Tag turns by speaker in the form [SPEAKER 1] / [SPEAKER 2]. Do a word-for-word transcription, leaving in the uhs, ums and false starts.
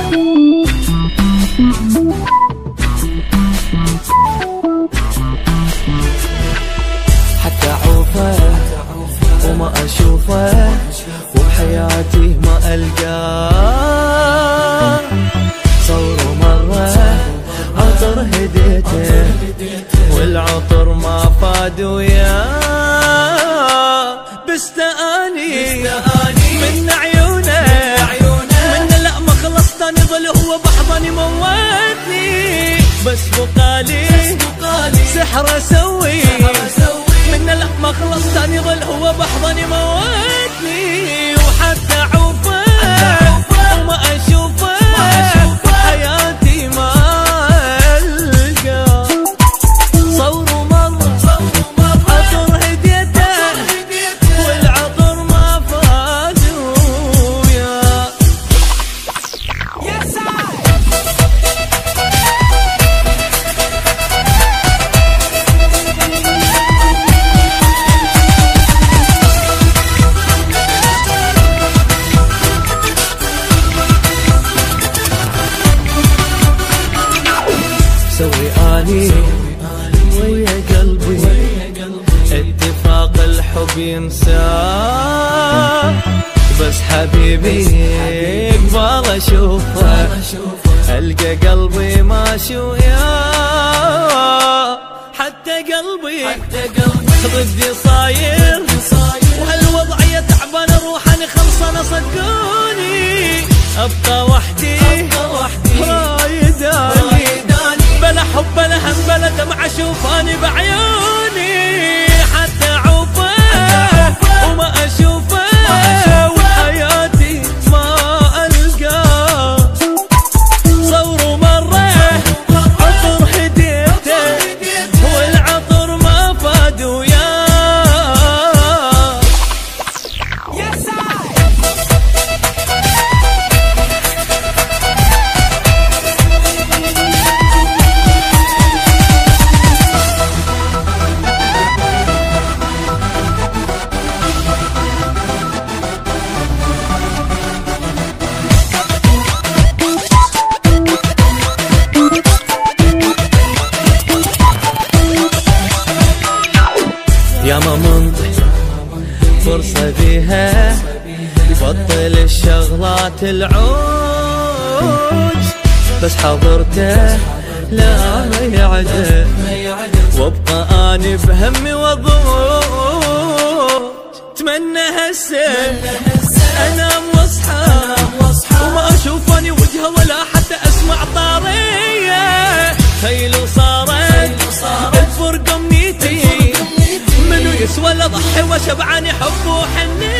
[SPEAKER 1] حتى عوفه وما اشوفه وبحياتي ما القاه. صور مرة عطر هديته والعطر ما فاد وياه. بستاني من عيونه من لا ما خلصت اني ظل هو بحضني موتني. بس بقالي سحر اسوي من لا ما خلصت اني ظل هو بحضني موتني. وحتى عوفه وما اشوفه حياتي ما القى. صور مرة عطر هديته والعطر ما فاز وياه. سوي اني ويا قلبي اتفاق الحب ينساه. بس حبيبي قبال اشوفه القى قلبي ماشي وياه. حتى قلبي ضدي صاير وهالوضعية تعبان روحاني خلصانة صدقوني. ابقى وحدي رايداني بلا حب بلا هم بلا دمعة شوفاني بعيوني. حتى عوفه وما اشوفه وحياتي ما القاه. صور مرة عطر هديته والعطر ما فاد وياه. يا ما منطي فرصة بيها يبطل الشغلات العوج. بس حضرته لا ما يعدل وابقى اني بهمي وضوج. اتمنى هسه انام واصحى وما اشوف اني وجهه ولا حتى اسمع طاريه. تخيلوا صارت الفرقه امنيتي منو يسوى اضحي وشبعني حب وحنيه.